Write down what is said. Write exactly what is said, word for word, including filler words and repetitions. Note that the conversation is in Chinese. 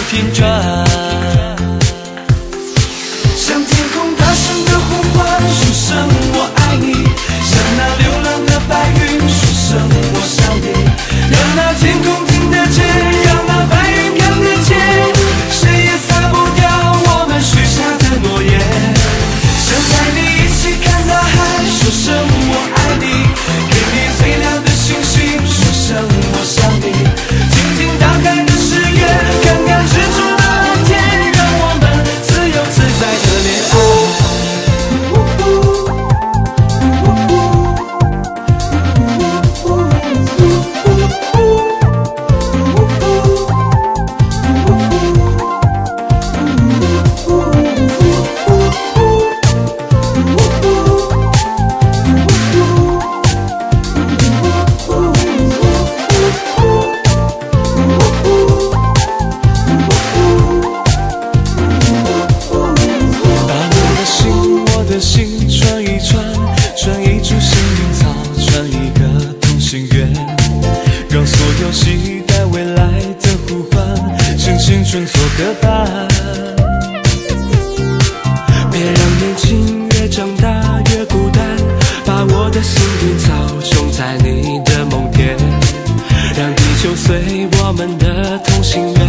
天转。向天空大声的呼唤，说声我爱你；向那流浪的白云说声我想你。让那天空听得见，让那白云看得见，谁也擦不掉我们许下的诺言。想带你一起看大海，说声我爱你；给你最亮的星星，说声我想你。静静打开的誓言，看看日出的蓝天，让我们自由自在的恋爱。期待未来的呼唤，向青春做个伴。别让年轻越长大越孤单，把我的幸运草种在你的梦田，让地球随我们的同心圆。